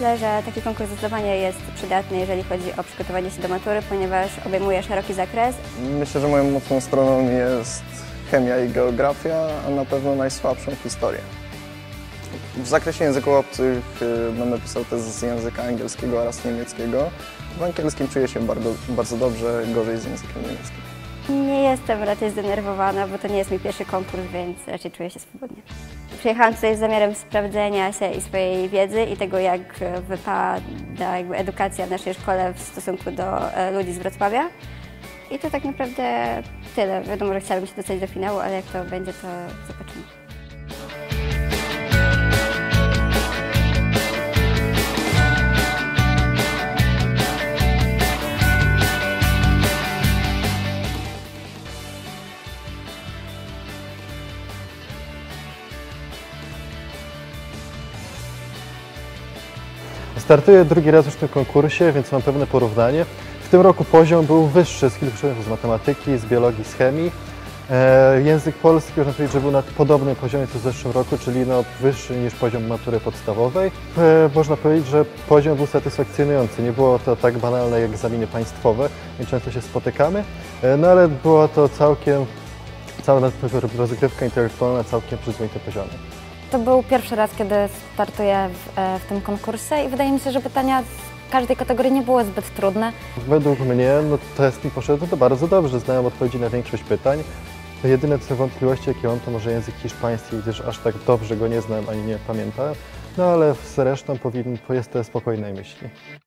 Myślę, że taki konkurs zdecydowanie jest przydatny, jeżeli chodzi o przygotowanie się do matury, ponieważ obejmuje szeroki zakres. Myślę, że moją mocną stroną jest chemia i geografia, a na pewno najsłabszą historia. W zakresie języków obcych będę pisał test z języka angielskiego oraz niemieckiego. W angielskim czuję się bardzo dobrze, gorzej z językiem niemieckim. Nie jestem raczej zdenerwowana, bo to nie jest mój pierwszy konkurs, więc raczej czuję się swobodnie. Przyjechałam tutaj z zamiarem sprawdzenia się i swojej wiedzy i tego, jak wypada edukacja w naszej szkole w stosunku do ludzi z Wrocławia. I to tak naprawdę tyle. Wiadomo, że chciałabym się dostać do finału, ale jak to będzie, to zobaczymy. Startuję drugi raz już w tym konkursie, więc mam pewne porównanie. W tym roku poziom był wyższy z kilku przedmiotów, z matematyki, z biologii, z chemii. Język polski można powiedzieć, że był na podobnym poziomie co w zeszłym roku, czyli wyższy niż poziom matury podstawowej. Można powiedzieć, że poziom był satysfakcjonujący. Nie było to tak banalne jak egzaminy państwowe, nie często się spotykamy, ale była to cała rozgrywka intelektualna na całkiem przyzwoitym poziomie. To był pierwszy raz, kiedy startuję w tym konkursie i wydaje mi się, że pytania z każdej kategorii nie były zbyt trudne. Według mnie test mi poszedł to bardzo dobrze, znałem odpowiedzi na większość pytań. Jedyne co wątpliwości jakie mam to może język hiszpański, gdyż aż tak dobrze go nie znam ani nie pamiętam, ale z resztą jestem spokojnej myśli.